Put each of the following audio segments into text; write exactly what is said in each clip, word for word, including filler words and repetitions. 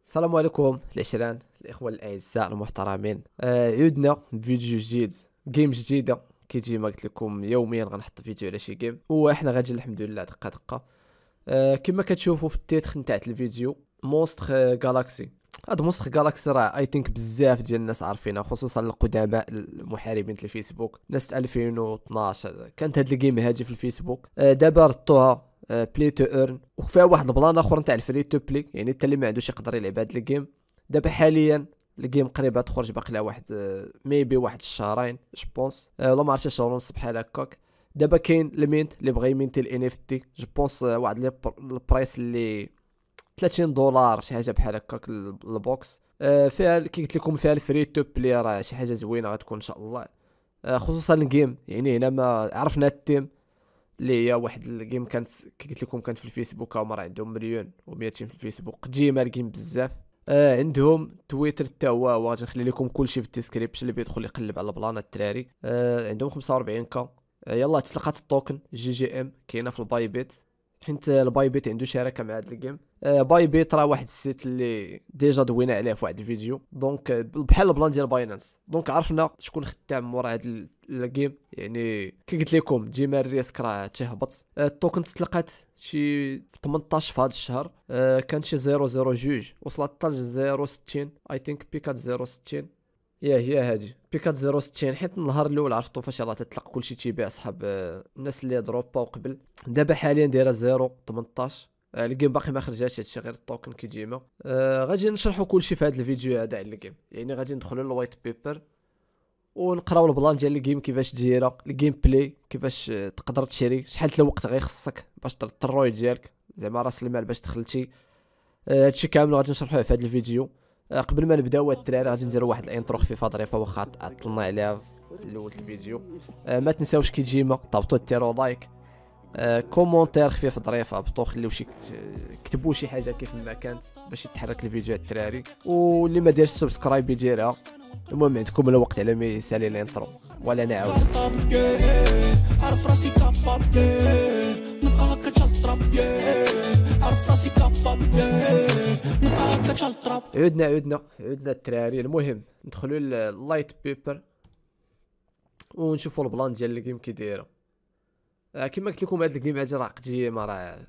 السلام عليكم العشران الاخوه الاعزاء المحترمين. آه عدنا بفيديو جديد، جيم جديده كيجي ما قلت لكم يوميا غنحط فيديو على شي جيم، وحنا غادي الحمد لله دقه دقه. آه كما كتشوفوا في التيتر نتاع الفيديو مونستر جالاكسي. هاد مونستر جالاكسي راه اي ثينك بزاف ديال الناس عارفينها، خصوصا القدماء المحاربين في الفيسبوك، ناس ألفين واثناش كانت هاد الجيم هادي في الفيسبوك. آه دابا ردوها بلاي تو ايرن، وفيها واحد البلان اخر نتاع الفري تو بلاي، يعني حتى اللي ما عندوش يقدر يلعب هاد الجيم. دابا حاليا الجيم قريبه تخرج، باقي لها واحد ميبي واحد الشهرين جوبونس، ولا ما عرفتش شهر ونص بحال هكاك. دابا كاين المينت اللي بغى يمينتي الان اف تي جوبونس، واحد لي بر- البرايس اللي ثلاثين دولار شي حاجه بحال هكاك البوكس. آه فيها كي قلت لكم فيها الفري تو بلاي، راه شي حاجه زوينه غتكون ان شاء الله. آه خصوصا الجيم، يعني هنا ما عرفنا التيم اللي هي واحد الجيم كانت كي قلت لكم كانت في الفيسبوك، هما راه عندهم مليون و200 في الفيسبوك، قديمه الجيم بزاف. آه عندهم تويتر حتى هو، وغادي نخلي لكم كلشي في الديسكريبشن اللي بيدخل يقلب على بلان الدراري. آه عندهم خمسة وأربعين كا. آه يلا تسلقات التوكن جي جي ام كاينه في الباي بيت، حيت الباي بيت عنده شراكه مع هذا الجيم. آه باي بيت راه واحد السيت اللي ديجا دوينا عليه في واحد الفيديو، دونك آه، بحال البلان ديال باينانس، دونك عرفنا شكون خدام مورا هاد ال- الجيم. يعني كي قلت لكم ديما الريسك راه تيهبط. آه، التوكن تسلقات شي في ثمنطاش في هذا الشهر. آه كانت شي صفر صفر جوج، وصلت حتى ل صفر ستين اي ثينك، بيكات صفر ستين. يا هي هادي بيكات صفر ستين، حيت النهار الاول عرفتو فاش يلاه تطلق كلشي تيبيع صحاب آه، الناس اللي دروباو قبل. دابا حاليا دايره صفر ثمنطاش. آه، الجيم باقي ما خرجاش، هادشي غير التوكن كي ديما. آه غادي نشرحو كلشي في هذا الفيديو هذا على الجيم، يعني غادي ندخلو للوايت بيبر ونقراو البلان ديال الجيم كيفاش دايره، الجيم بلاي كيفاش آه، تقدر تشري، شحال د الوقت غيخصك باش ترد الروي ديالك، زعما راس المال باش دخلتي. آه، هادشي كامل غادي نشرحوه في هذا الفيديو. آه، قبل ما نبداو الدراري غادي نديرو واحد الانترو خفيفه ظريفه، واخا عطلنا عليها في الاول الفيديو. آه، ما تنساوش كي ديما طابطو ديروا لايك، آه، كومونتير خفيف ظريف، هبطوا خليو شي كتبوا شي حاجه كيف ما كانت باش يتحرك الفيديو الدراري، واللي ما دارش سبسكرايب يديرها. المهم عندكم الوقت على ما يسالي الانترو ولا نعاود. عارف راسي كاباب نبقى هكا تشلطراب عارف راسي كاباب نبقى هكا تشلطراب. عدنا عدنا عدنا الدراري. المهم ندخلوا لللايت بيبر ونشوفوا البلان ديال الجيم كي دايره. آه، كما قلت لكم هاد الجيم هادي راه قديمه، راه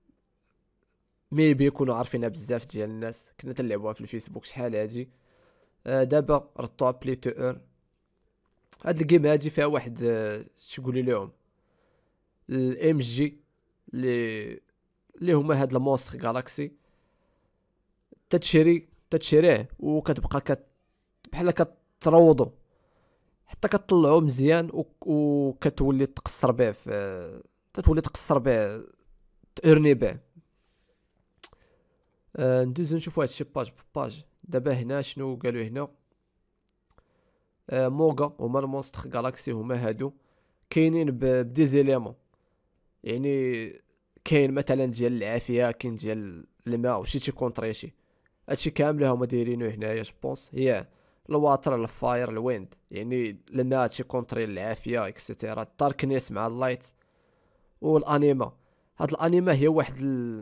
ميبي يكونوا عارفينها بزاف ديال الناس، كنا تنلعبوها في الفيسبوك شحال هادي. آه، دابا ردوها بلاي تو ايرن. هاد الجيم هادي فيها واحد آه، شقولي لهم الام جي اللي اللي هما هاد المونستر جالاكسي. تتشري تتشريه وكتبقى كت بحال كتروضو حتى كتطلعو مزيان، و... وكتولي تقصر به في تتولي تقصر به، تارني به. آه ندوزو نشوفو هادشي باج بباج. دابا هنا شنو قالو هنا؟ آه موغا هما المونستر جالاكسي، هما هادو كاينين ب- بديزيليمون، يعني كاين مثلا ديال العافيه، كاين ديال الماء وشي تي كونطريشي. هادشي كامل هما دايرينو هنايا جوبونس. هي الواتر الفاير الويند، يعني الماء تي كونتري العافيه اكسيتيرا، الداركنيس مع اللايت والانيما. هاد الانيما هي واحد ال...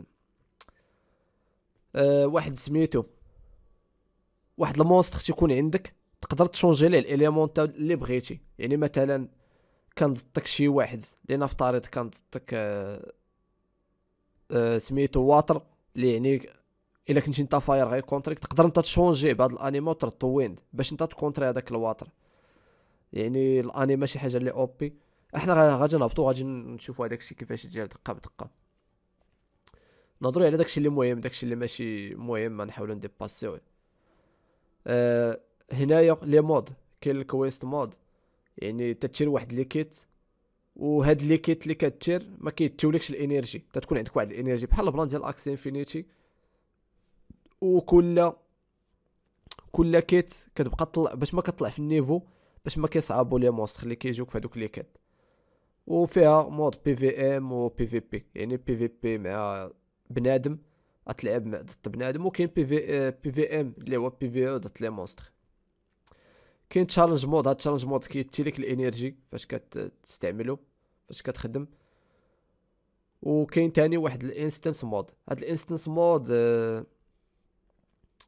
آه واحد سميتو واحد المونستر تيكون عندك، تقدر تشونجي ليه الاليمون تا اللي بغيتي. يعني مثلا كان ضدك شي واحد اللي نفترض كان ضدك آه آه سميتو واتر، اللي يعني الا كنتي انت فاير غير كونتريك، تقدر انت تشونجي بهاد الانيما وتردو ويند باش انت تكونتري هذاك الواتر. يعني الانيما شي حاجه اللي اوبي. احنا غا- غادي نهبطو، غادي نشوفو هداك الشيء كيفاش يدير دقه بدقه، نهضروا على داكشي اللي مهم، داكشي اللي ماشي مهم ما نحاولوا نديباسيوه. آه هنايا لي مود، كاين الكويست مود، يعني تتشير واحد لي كيت، وهاد لي كيت اللي كتشير ما كيتيولكش الانرجي، تتكون عندك واحد الانرجي بحال البلان ديال اكس انفينيتي. وكل كل كيت كتبقى تطلع باش ما كتطلع في النيفو، باش ما كيصعبوا لي مونستر اللي كيجوك في هذوك لي كيت. وفيها مود بي في ام و بي في بي، يعني بي في بي مع بنادم، غتلعب مع ضد بنادم، وكاين بي في بي في ام اللي هو بي في او ضد لي مونستر. كاين تشالنج مود، هاد تشالنج مود كيتيليك الانرجي فاش كتستعملو، فاش كتخدم. وكاين تاني واحد الانستنس مود، هاد الانستنس مود آه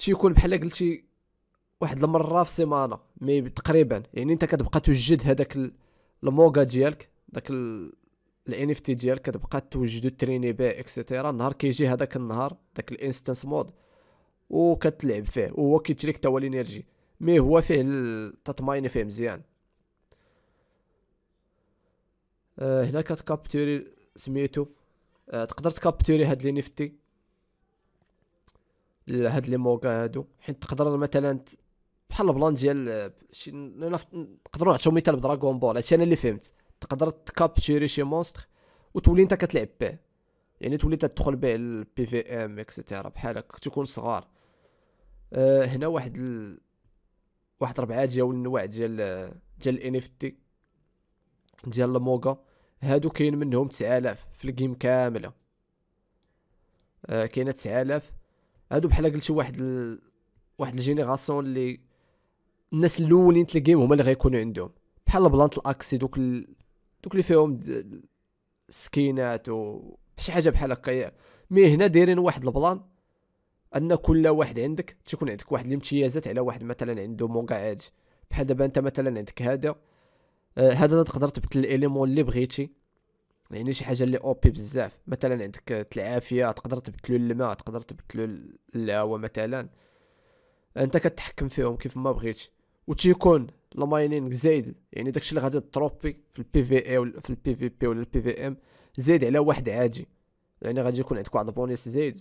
تيكون بحال قلتي واحد المره في سيمانه مي تقريبا، يعني انت كتبقى توجد هذاك الموغا ديالك، داك الان اف تي ديالك كتبقى توجدو تريني بيه اكسيتيرا. النهار كيجي هذاك النهار داك الانستانس مود وكتلعب فيه وهو كيتريك تا هو الانرجي، مي هو فيه التطماين فيه مزيان. أه هنا كتكابتوري سميتو، أه تقدر تكابتوري هاد لي نفتي هاد لي موغا هادو، حيت تقدر مثلا بحال البلان ديال شي نقدروا نعطيو مثال بدراغون بول. هادشي انا اللي فهمت، تقدر تكابتوري شي مونستر وتولي انت كتلعب به، يعني تولي تدخل به البي في ام اكسيتيرا بحال هكا تكون صغار. أه هنا واحد ال... واحد ربعه ديال النواع ديال ديال الان اف تي ديال الموغا هادو، كاين منهم تسعة آلاف في الجيم كامله. أه كاينه تسعة آلاف هادو بحال قلتي واحد ال... واحد الجينيراسيون اللي الناس الاولين تلقيهم هما اللي غيكونوا عندهم، بحال بلانت الاكسي دوك ال... دوك اللي فيهم السكينات و شي حاجه بحال هكا. مي هنا دايرين واحد البلان ان كل واحد عندك تكون عندك واحد الامتيازات على واحد مثلا عنده موغا عادي. بحال دابا انت مثلا عندك هذا آه هذا تقدر تبدل الاليمون اللي بغيتي، يعني شي حاجه اللي اوبي بزاف. مثلا عندك العافيه تقدر تبدلو الماء، تقدر تبدلو الهواء مثلا، انت كتحكم فيهم كيف ما بغيتي. وتيكون الماينينغ زايد، يعني داكشي اللي غادي تروبي في البي في اي ولا في البي في بي ولا البي في ام زايد على واحد عادي، يعني غادي يكون عندك واحد البونيس زايد.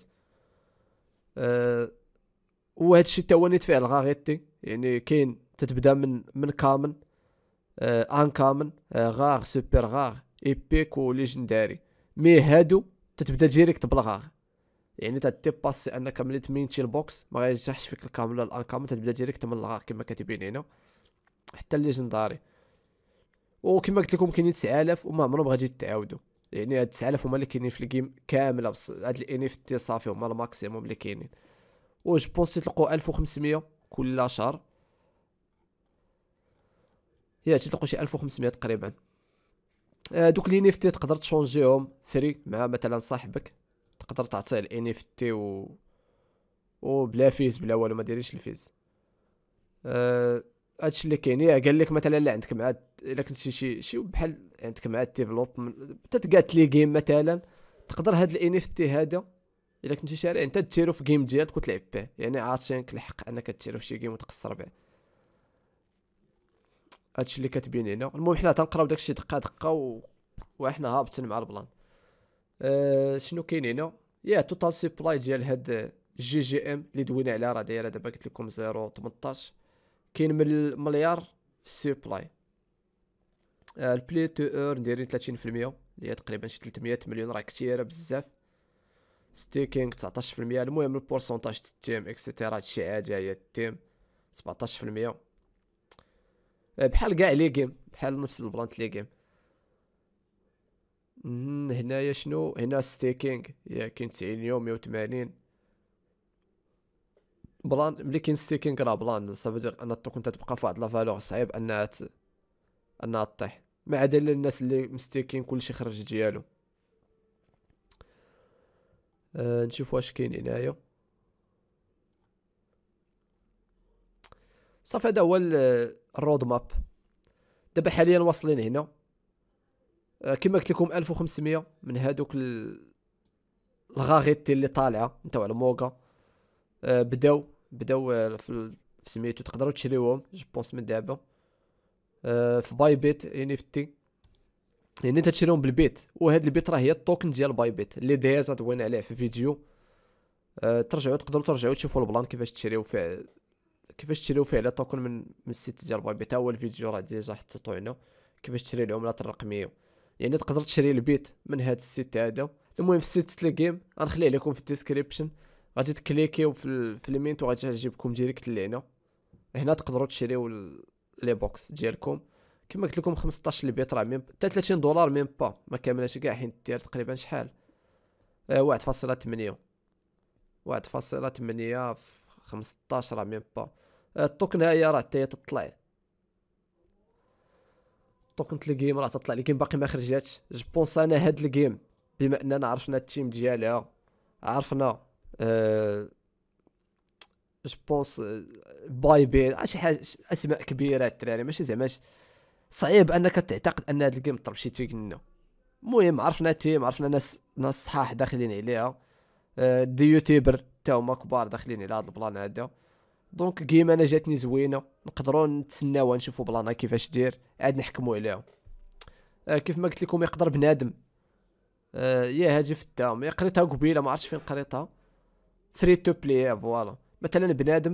أه وهذا الشيء تا هو نيت فيه الغاغيتي، يعني كاين تتبدا من من كامن أه ان كامن أه غاغ سوبر غاغ ايبيك وليجنداري. مي هادو تتبدا ديريكت بالغاغ، يعني تتباسي انك مليت مينتي البوكس ما غيرجعش فيك الكامل ولا الان كامل، تتبدا ديريكت من الغاغ كما كاتبين هنا حتى الليجنداري. وكما قلت لكم كاينين تسعة آلاف وما عمرهم غادي يتعاودوا، يعني هاد تسعة آلاف هما اللي كاينين في الجيم كامله، بس هاد الان اف تي صافي هما الماكسيموم اللي كاينين. و جو بونس تلقوا ألف وخمسمية كل شهر، يا تلقوا شي ألف وخمسمية تقريبا. آه دوك لي نيفتي تقدر تشونجيهم فري مع مثلا صاحبك، تقدر تعطيه الان اف تي و و بلا فيز بلا والو، ما ديريش الفيز. آه هادشي اللي كاين. يا قال لك مثلا لا عندك مع الا كنتي شي شي بحال عندك مع الديفلوب تتقات لي جيم مثلا، تقدر هاد الان اف تي هذا الا كنتي شاري انت ديرو في جيم ديالك وتلعب به، يعني عاطينك الحق انك ديرو في شي جيم وتقصر به. هادشي اللي كاتبين هنا. المهم حنا تنقراو داكشي دقه دقه و... وحنا هابطين مع البلان. أه شنو كاين هنا؟ يا توتال سيبلاي ديال هاد جي جي ام اللي دوينا عليها راه دايره دابا قلت لكم صفر ثمنطاش، كاين من المليار في السيبلاي. أه البلاي تو ايرن دايرين ثلاثين في المية اللي هي تقريبا شي ثلاثمية مليون، راه كثيره بزاف. ستيكينغ تسعطاش في المية. المهم البورسونتاج التيم اكسيتيرا هادشي عادي، هي التيم سبعطاش في المية. بحال كاع لي جيم، بحال نفس البلانت لي جيم. هنايا شنو هنا ستيكينغ يا كاين تسعين يوم مية وثمانين بلان. ملي كاين ستيكينغ راه بلان صافي دير ان التوكن تتبقى في واحد لا فالور صعيب انها ت... انها طيح، ما عدا الناس اللي مستيكين كلشي خرج ديالو. أه نشوف واش كاين هنايا. صافي هذا هو الرود ماب. دابا حاليا واصلين هنا أه كما قلت لكم ألف وخمسمية من هادوك الغاغيتي اللي طالعه نتاع الموغا. أه بداو بداو في في سميتو تقدروا تشريوهم جو بونس من دابا أه في باي بيت ان اف تي، يعني انت تشريهم بالبيت. وهاد البيت راه هي التوكن ديال باي بيت اللي ديجا دوينا عليه في فيديو. أه ترجعوا تقدروا ترجعوا تشوفوا البلان كيفاش تشريو فيه كيفاش تشريو فيه على توكن من من السيت ديال باي بيت. هو الفيديو راه ديجا حطيتو هنا كيفاش تشري العملات الرقميه، يعني تقدر تشري البيت من هاد السيت هذا. المهم في السيت تلاقيهم غنخليه لكم في الديسكريبشن، غادي تكليكيو في في المينت وغادي يجيبكم ديريكت لهنا. هنا تقدروا تشريو لي بوكس ديالكم كما قلت لكم خمسطاش البيت راه ميم حتى ثلاثين دولار ميم با ما كاملاش كاع، حيت دير تقريبا شحال آه واحد فاصلة ثمانية واحد فاصلة ثمانية في خمسطاش راه ميم با. آه التوكن هي راه حتى هي تطلع، التوكن الجيم راه تطلع. الجيم باقي ما خرجاتش. جو بونس انا هاد الجيم بما اننا عرفنا التيم ديالها، عرفنا آه جو بونس باي بي شي حاجه اسماء كبيره الدراري، ماشي زعما صعيب انك تعتقد ان هاد الجيم طلب شي تيكنو. المهم عرفنا تيم، عرفنا ناس ناس صحاح داخلين عليها، آه، دي يوتيوبر تا هما كبار داخلين على هاد البلان هذا. دونك كيما انا جاتني زوينه، نقدروا نتسناو نشوفوا بلانا كيفاش دير عاد نحكموا عليها. آه كيف ما قلت لكم يقدر بنادم آه يا هاجي في الدام، يا قريتها قبيله ما عرفتش فين قريتها، ثري تو بلاي فوالا. مثلا بنادم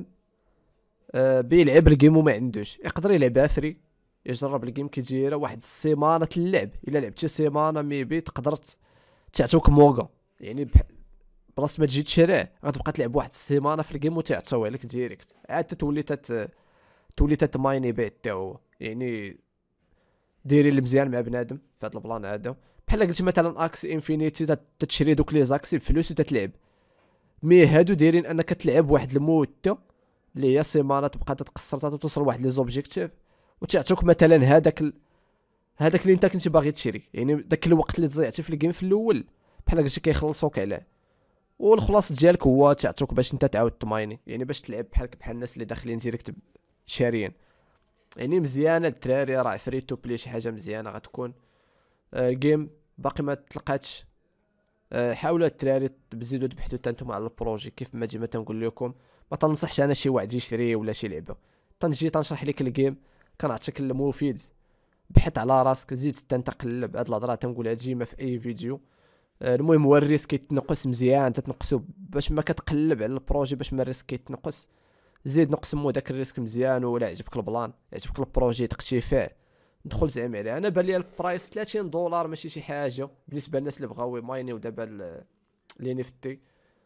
آه بيلعب الجيم وما عندوش، يقدر يلعبها ثري، يجرب الجيم كي دايره واحد السيمانه اللعب. الا لعبتي سيمانه ميبي تقدر تعطوك موغا، يعني بح... بلاص ما تجي تشريه غتبقى تلعب واحد السيمانه في الجيم وتعطيوه لك ديريكت، عاد تولي تت تولي تتمايني بيه حتى هو. يعني دايرين المزيان مع بنادم في هذا البلان هذا. بحال قلت مثلا اكس انفينيتي تشري دوك لي زاكسي بفلوس وتتلعب، مي هادو دايرين انك تلعب واحد المده اللي هي سيمانه، تبقى تتقصر توصل واحد لي زوبجيكتيف وتعطوك مثلا هذاك ال... هذاك اللي انت كنتي باغي تشري. يعني داك الوقت اللي ضيعتي في الجيم في الاول بحال قلتي كيخلصوك عليه، والخلاص ديالك هو تعطوك باش انت تعاود تمايني، يعني باش تلعب بحالك بحال الناس اللي داخلين ديريكت شاريين. يعني مزيانه الدراري، راه فري تو بلاي شي حاجه مزيانه غتكون. آه جيم باقي ما تلقاتش. آه حاولوا الدراري تزيدوا تبحثوا حتى نتوما على البروجي. كيف ما ديما تنقول لكم ما تنصحش انا شي واحد يشري ولا شي لعبه، تنجي تنشرح لك الجيم كنعطيك المفيد، بحث على راسك، زيد حتى انت قلب. هاد الهضره تنقولها ديما في اي فيديو. آه المهم هو الريسك يتنقص مزيان، تتنقصو باش ما كتقلب على البروجي باش ما الريسك يتنقص. زيد نقسمو داك الريسك مزيان، ولا عجبك البلان عجبك البروجي دقتي فيه ندخل زعما عليه. انا بان لي البرايس ثلاثين دولار ماشي شي حاجه بالنسبه للناس اللي بغاو يماينيو دابا لي نيفتي.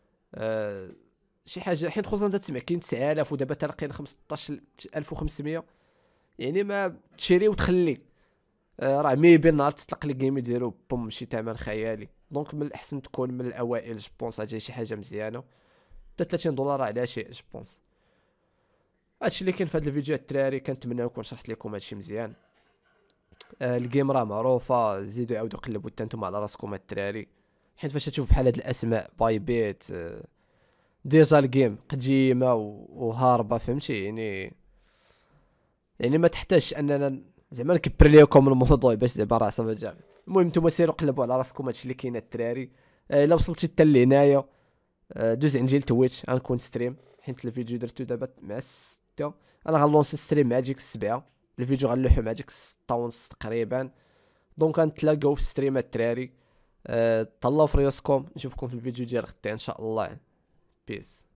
أه شي حاجه حيت خصوصا انت تسمع كاين تسعة آلاف ودابا تلقين خمسطاش ألف وخمسمية، يعني ما تشري وتخلي. أه راه ميبي نهار تطلق لي جيم يديرو بوم شي ثمن خيالي. دونك من الاحسن تكون من الاوائل جوبونس، هادي شي حاجه مزيانه. حتى ثلاثين دولار على شيء جوبونس. هادشي اللي كاين في هاد الفيديو الدراري، كنتمنى نكون شرحت لكم هادشي مزيان. آه الجيم راه معروفه، زيدوا عاودوا قلبوا حتى نتوما على راسكم الدراري، حيت فاش تشوف بحال هاد الاسماء باي بيت آه ديجا الجيم قديمه وهاربه، فهمتي يعني. يعني ما تحتاجش اننا زعما نكبر لكم الموضوع باش زعما راه صافي جا. المهم نتوما سيروا قلبوا على راسكم، هادشي اللي كاين الدراري. آه الا وصلتي حتى لهنايا آه دوز عندي لتويتش غنكون ستريم، حيت الفيديو درتو دابا مع الستة، انا غنلونسي ستريم مع ديك السبعة، الفيديو غنلوحو مع ديك الستة ونص تقريبا. دونك غنتلاقاو في ستريمات الدراري. أه تهلاو في رياسكم، نشوفكم في الفيديو ديال غدا ان شاء الله. بيس.